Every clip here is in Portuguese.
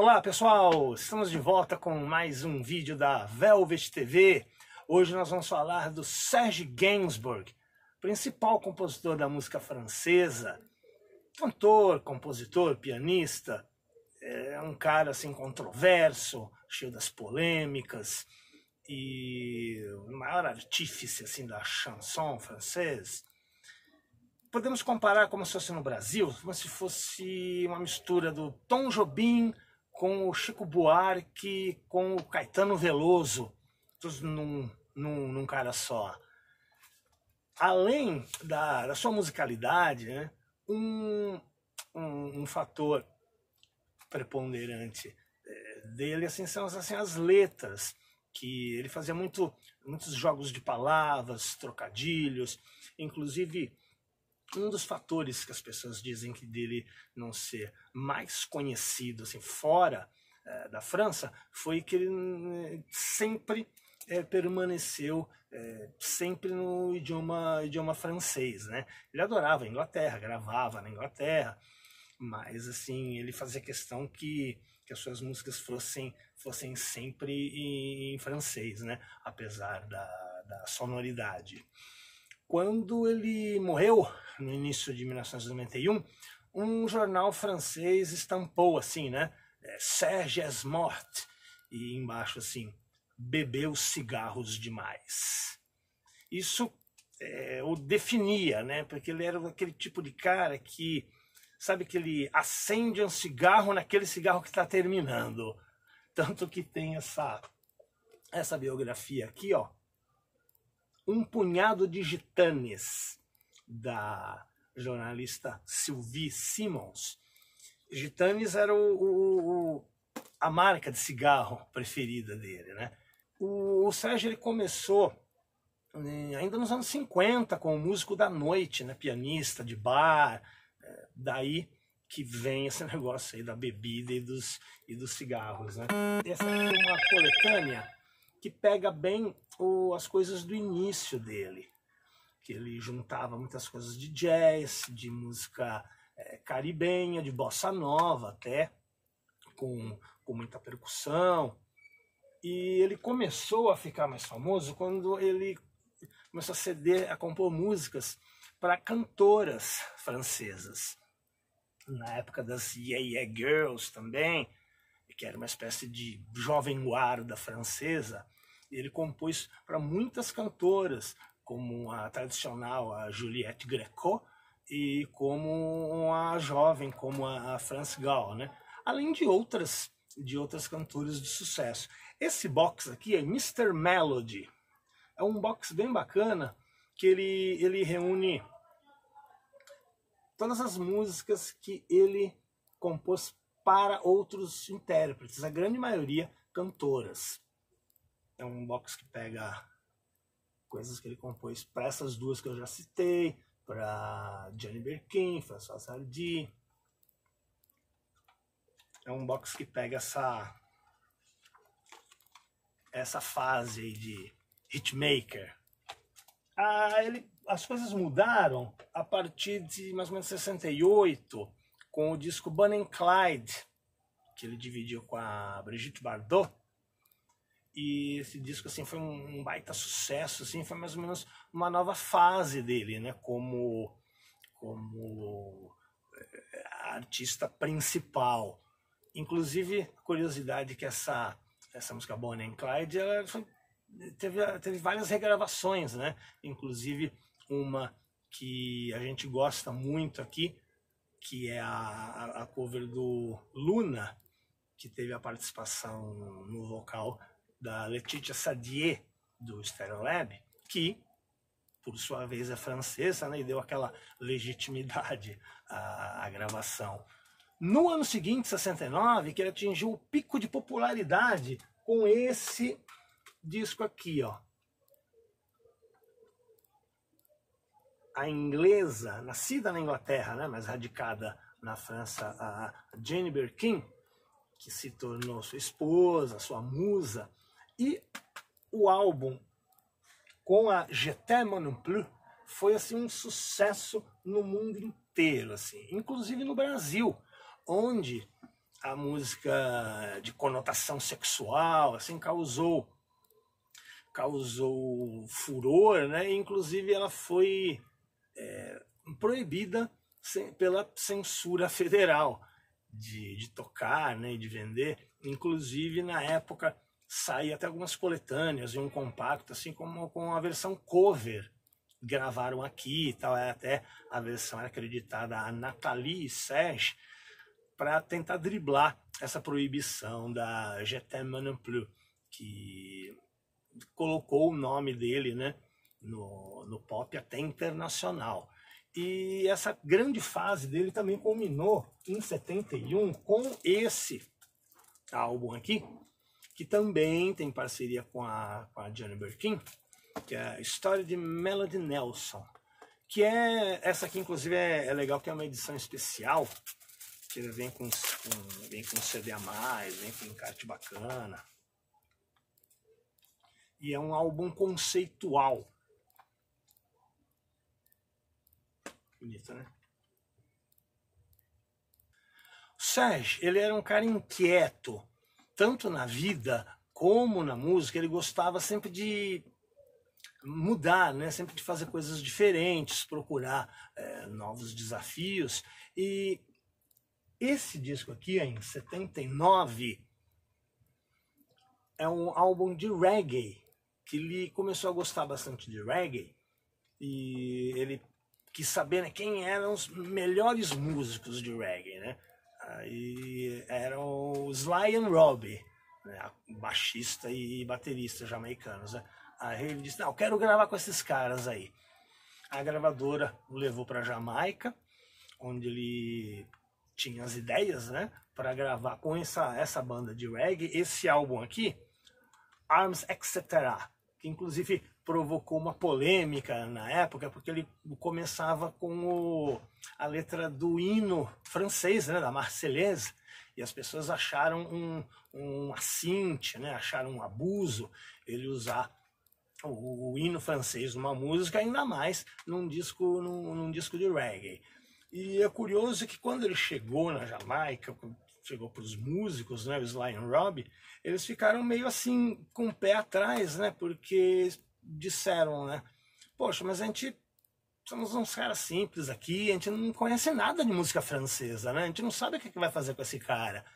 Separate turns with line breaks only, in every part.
Olá pessoal, estamos de volta com mais um vídeo da Velvet TV. Hoje nós vamos falar do Serge Gainsbourg, principal compositor da música francesa, cantor, compositor, pianista. É um cara assim controverso, cheio das polêmicas e o maior artífice assim da chanson francesa. Podemos comparar como se fosse no Brasil, como se fosse uma mistura do Tom Jobim com o Chico Buarque, com o Caetano Veloso, todos num cara só. Além da sua musicalidade, né, um fator preponderante dele assim, são assim, as letras, que ele fazia muitos jogos de palavras, trocadilhos, inclusive. Um dos fatores que as pessoas dizem que dele não ser mais conhecido assim, fora da França foi que ele sempre permaneceu sempre no idioma francês, né? Ele adorava a Inglaterra, gravava na Inglaterra, mas assim ele fazia questão que as suas músicas fossem sempre em francês, né? Apesar da sonoridade. Quando ele morreu, no início de 1991, um jornal francês estampou assim, né? Serge est mort. E embaixo assim, bebeu cigarros demais. Isso o definia, né? Porque ele era aquele tipo de cara que, sabe, que ele acende um cigarro naquele cigarro que está terminando. Tanto que tem essa biografia aqui, ó. Um punhado de gitanes, da jornalista Sylvie Simons. Gitanes era a marca de cigarro preferida dele, né? O Serge ele começou ainda nos anos 50 como músico da noite, né? Pianista de bar, daí que vem esse negócio aí da bebida e dos cigarros, né? Essa aqui é uma coletânea que pega bem as coisas do início dele, que ele juntava muitas coisas de jazz, de música caribenha, de bossa nova até, com muita percussão. E ele começou a ficar mais famoso quando ele começou a compor músicas para cantoras francesas. Na época das Yeah Yeah Girls também, que era uma espécie de jovem guarda francesa. Ele compôs para muitas cantoras, como a tradicional, a Juliette Gréco, e como a jovem, como a France Gall, né? Além de outras cantoras de sucesso. Esse box aqui é Mr. Melody. É um box bem bacana, que ele reúne todas as músicas que ele compôs para outros intérpretes, a grande maioria cantoras. É um box que pega coisas que ele compôs para essas duas que eu já citei, para Jane Birkin, François Hardy. É um box que pega essa fase aí de hitmaker. As coisas mudaram a partir de mais ou menos 68, com o disco Bonnie and Clyde, que ele dividiu com a Brigitte Bardot. E esse disco assim foi um baita sucesso, assim, foi mais ou menos uma nova fase dele, né, como artista principal. Inclusive, curiosidade que essa música Bonnie and Clyde, ela teve várias regravações, né? Inclusive uma que a gente gosta muito aqui, que é a cover do Luna, que teve a participação no vocal da Laetitia Sadier, do Stereolab, que, por sua vez, é francesa, né, e deu aquela legitimidade à gravação. No ano seguinte, 69, que ele atingiu o pico de popularidade com esse disco aqui, ó. A inglesa, nascida na Inglaterra, né, mas radicada na França, a Jane Birkin, que se tornou sua esposa, sua musa. E o álbum com a Je t'aime non plus foi assim um sucesso no mundo inteiro, assim, inclusive no Brasil, onde a música de conotação sexual, assim, causou furor, né? Inclusive ela foi proibida pela censura federal de tocar, né, e de vender. Inclusive na época saía até algumas coletâneas e um compacto, assim como com a versão cover gravaram aqui e tal. Até a versão era acreditada a Nathalie Serge para tentar driblar essa proibição da Je t'aime non plus, que colocou o nome dele, né, no pop até internacional. E essa grande fase dele também culminou em 71 com esse álbum aqui, que também tem parceria com a Jane Birkin, que é a História de Melody Nelson, que é essa aqui, inclusive é legal, que é uma edição especial, que ele vem com CD a mais, vem com encarte bacana. E é um álbum conceitual. Bonito, né? O Serge, ele era um cara inquieto, tanto na vida como na música. Ele gostava sempre de mudar, né? Sempre de fazer coisas diferentes, procurar novos desafios. E esse disco aqui, em 79, é um álbum de reggae, que ele começou a gostar bastante de reggae, e ele quis saber, né, quem eram os melhores músicos de reggae, né? Aí eram o Sly and Robbie, né, baixista e baterista jamaicanos, né? Aí ele disse, não, eu quero gravar com esses caras aí. A gravadora o levou para Jamaica, onde ele tinha as ideias, né, para gravar com essa banda de reggae, esse álbum aqui, Arms Etc., que inclusive provocou uma polêmica na época, porque ele começava com a letra do hino francês, né, da Marseillaise, e as pessoas acharam um assinte, né, acharam um abuso ele usar o hino francês numa música, ainda mais num disco de reggae. E é curioso que quando ele chegou na Jamaica, chegou para os músicos, né, o Sly and Robbie, eles ficaram meio assim com o pé atrás, né, porque disseram, né, poxa, mas a gente somos uns caras simples aqui, a gente não conhece nada de música francesa, né, a gente não sabe o que vai fazer com esse cara.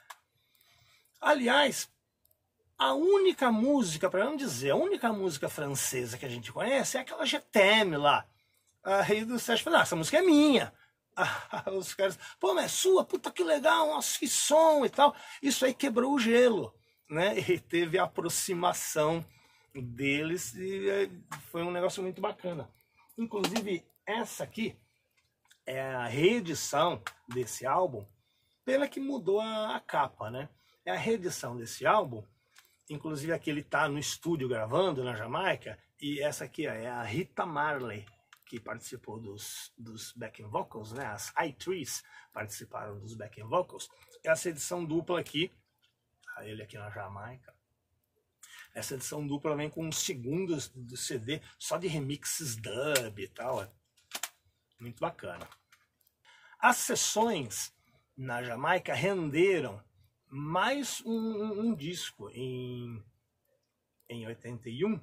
Aliás, a única música, para não dizer, a única música francesa que a gente conhece é aquela Je t'aime lá. Aí do Sérgio falou, essa música é minha. Os caras, pô, mas é sua, puta que legal, nossa, que som e tal. Isso aí quebrou o gelo, né? E teve a aproximação deles e foi um negócio muito bacana. Inclusive, essa aqui é a reedição desse álbum, pela que mudou a capa, né? É a reedição desse álbum, inclusive aqui ele tá no estúdio gravando na Jamaica, e essa aqui ó, é a Rita Marley, que participou dos backing vocals, né? As I3s participaram dos backing vocals. Essa edição dupla aqui, ele aqui na Jamaica, essa edição dupla vem com uns segundos do CD só de remixes dub e tal, é muito bacana. As sessões na Jamaica renderam mais um disco em 81,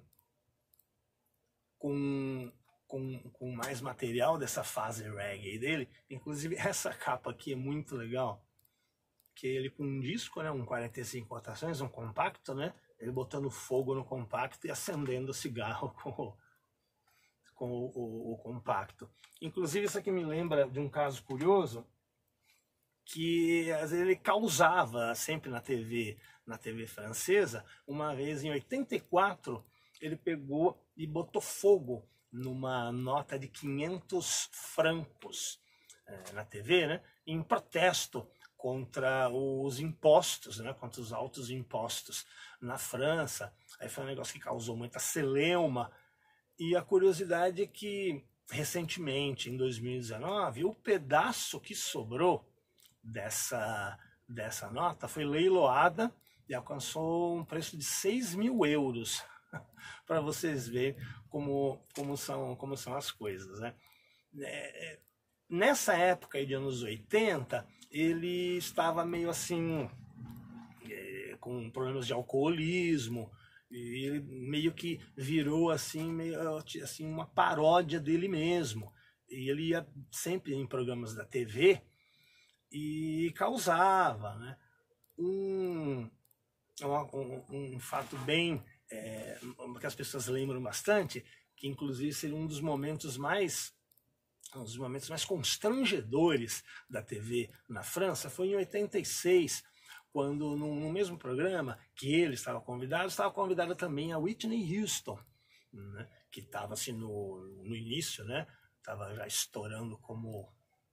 com mais material dessa fase reggae dele. Inclusive essa capa aqui é muito legal, que ele com um disco, né, um 45 rotações, um compacto, né, ele botando fogo no compacto e acendendo o cigarro com o compacto. Inclusive isso aqui me lembra de um caso curioso, que às vezes ele causava sempre na TV francesa. Uma vez em 84 ele pegou e botou fogo numa nota de 500 francos na TV, né, em protesto contra os impostos, né, contra os altos impostos na França. Aí foi um negócio que causou muita celeuma. E a curiosidade é que recentemente, em 2019, o pedaço que sobrou dessa nota foi leiloada e alcançou um preço de 6 mil euros. Para vocês verem como são as coisas, né? Nessa época aí de anos 80, ele estava meio assim com problemas de alcoolismo, e ele meio que virou assim, meio, assim uma paródia dele mesmo. E ele ia sempre em programas da TV e causava, né? Um fato bem que as pessoas lembram bastante, que inclusive seria um dos momentos mais constrangedores da TV na França, foi em 86, quando no mesmo programa que ele estava convidada também a Whitney Houston, né, que estava assim no início, né, estava já estourando como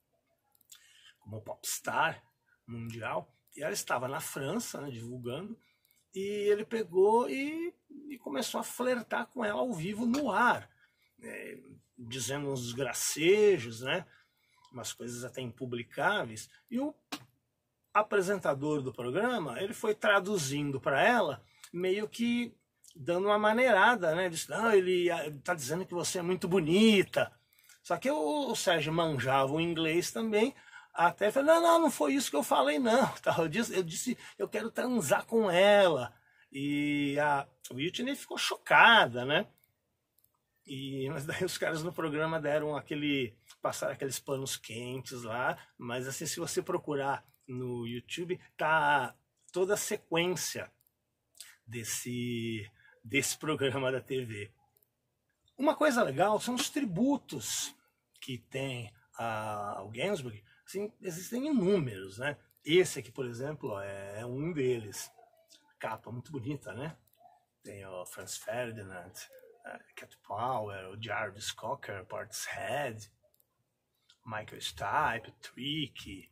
popstar mundial, e ela estava na França, né, divulgando, e ele pegou e começou a flertar com ela ao vivo no ar, dizendo uns gracejos, né, umas coisas até impublicáveis, e o apresentador do programa, ele foi traduzindo para ela, meio que dando uma maneirada, né, disse, não, ele está dizendo que você é muito bonita, só que o Sérgio manjava o inglês também, até falou, não foi isso que eu falei, não. Eu disse, eu quero transar com ela. E a Whitney ficou chocada, né? Mas daí os caras no programa passaram aqueles panos quentes lá, mas assim, se você procurar no YouTube, tá toda a sequência desse programa da TV. Uma coisa legal são os tributos que tem ao Gainsbourg. Assim, existem inúmeros, né? Esse aqui, por exemplo, é um deles. Capa muito bonita, né? Tem o Franz Ferdinand, Cat Power, o Jarvis Cocker, Portishead, Michael Stipe, Tricky.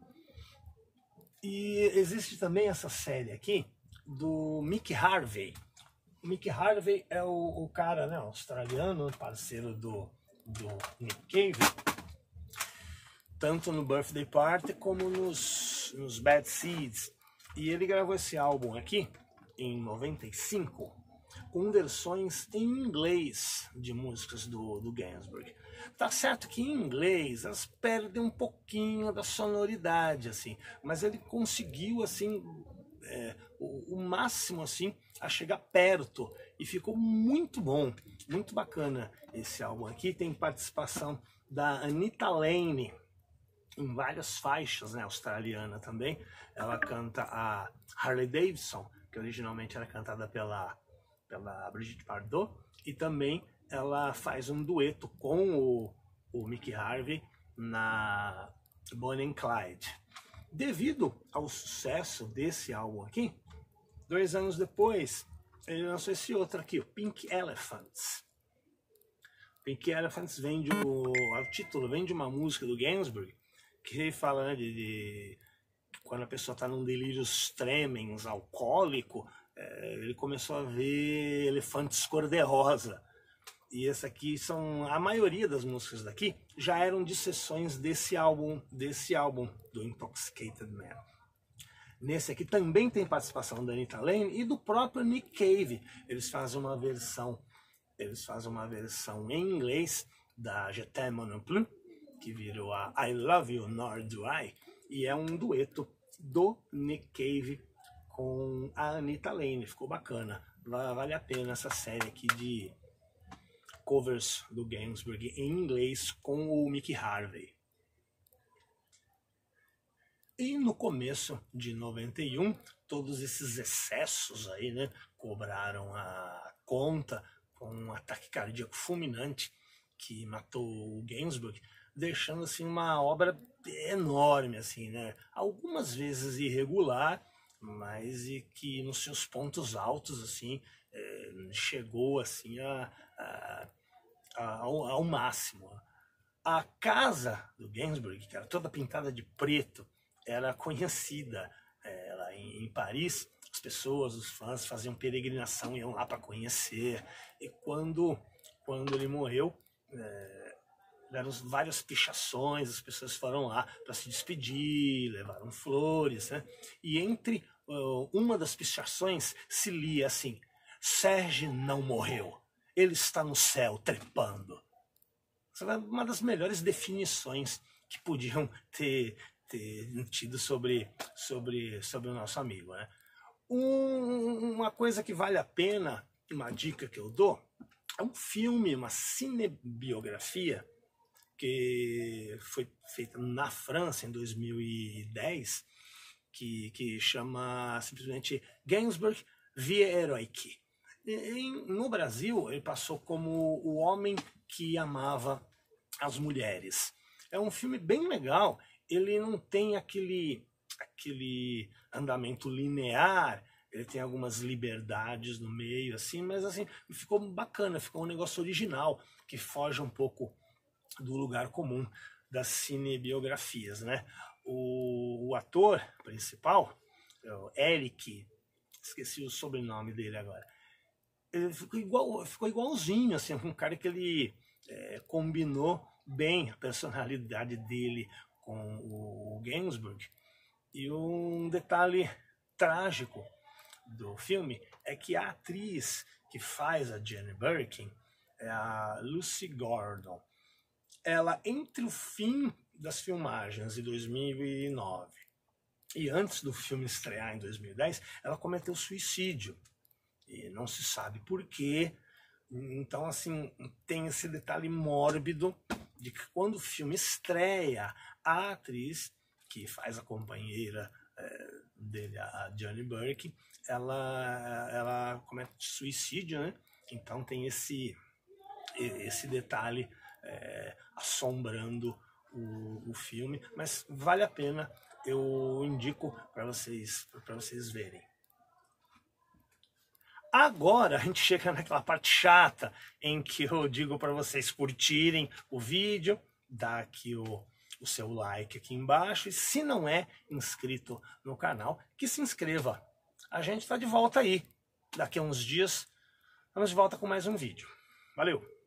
E existe também essa série aqui do Mick Harvey. O Mick Harvey é o cara, né, australiano, parceiro do Nick Cave, tanto no Birthday Party como nos Bad Seeds. E ele gravou esse álbum aqui em 95 com versões em inglês de músicas do Gainsbourg. Tá certo que em inglês elas perdem um pouquinho da sonoridade, assim, mas ele conseguiu assim o máximo assim a chegar perto e ficou muito bom, muito bacana esse álbum aqui. Tem participação da Anita Lane em várias faixas, né, australiana também. Ela canta a Harley Davidson, que originalmente era cantada pela Brigitte Bardot, e também ela faz um dueto com o Mick Harvey na Bonnie and Clyde. Devido ao sucesso desse álbum aqui, 2 anos depois, ele lançou esse outro aqui, o Pink Elephants. Pink Elephants o título vem de uma música do Gainsbourg, que fala, né, de quando a pessoa está num delírio tremens, alcoólico, ele começou a ver elefantes cor-de-rosa. E essa aqui a maioria das músicas daqui já eram de sessões desse álbum do Intoxicated Man. Nesse aqui também tem participação da Anita Lane e do próprio Nick Cave. Eles fazem uma versão em inglês da Je t'aime non plus, que virou a I Love You Nor Do I, e é um dueto do Nick Cave com a Anita Lane. Ficou bacana, vale a pena essa série aqui de covers do Gainsbourg em inglês com o Mick Harvey. E no começo de 91, todos esses excessos aí, né, cobraram a conta com um ataque cardíaco fulminante que matou o Gainsbourg, deixando assim uma obra enorme, assim, né? Algumas vezes irregular, mas e que nos seus pontos altos assim chegou assim ao máximo. A casa do Gainsbourg, que era toda pintada de preto, era conhecida lá em Paris. As pessoas, os fãs faziam peregrinação, iam lá para conhecer. E quando ele morreu, deram várias pichações, as pessoas foram lá para se despedir, levaram flores, né? E entre uma das pichações se lia assim: Serge não morreu, ele está no céu trepando. Essa é uma das melhores definições que podiam ter tido sobre o nosso amigo, né? Uma coisa que vale a pena, uma dica que eu dou, é um filme, uma cinebiografia, que foi feita na França em 2010, que chama simplesmente Gainsbourg Vie Héroïque. No Brasil, ele passou como o homem que amava as mulheres. É um filme bem legal, ele não tem aquele andamento linear, ele tem algumas liberdades no meio, assim, mas assim, ficou bacana, ficou um negócio original, que foge um pouco do lugar comum das cinebiografias, né? O ator principal, o Eric, esqueci o sobrenome dele agora, ele ficou igualzinho, assim, um cara que ele combinou bem a personalidade dele com o Gainsbourg. E um detalhe trágico do filme é que a atriz que faz a Jane Birkin é a Lucy Gordon. Ela, entre o fim das filmagens em 2009 e antes do filme estrear em 2010, ela cometeu suicídio. E não se sabe por quê. Então, assim, tem esse detalhe mórbido de que quando o filme estreia, a atriz que faz a companheira dele, a Jane Birkin, ela comete suicídio, né? Então tem esse detalhe assombrando o filme, mas vale a pena, eu indico para vocês verem. Agora a gente chega naquela parte chata em que eu digo para vocês curtirem o vídeo, dar aqui o seu like aqui embaixo, e se não é inscrito no canal, que se inscreva. A gente está de volta aí. Daqui a uns dias, vamos de volta com mais um vídeo. Valeu!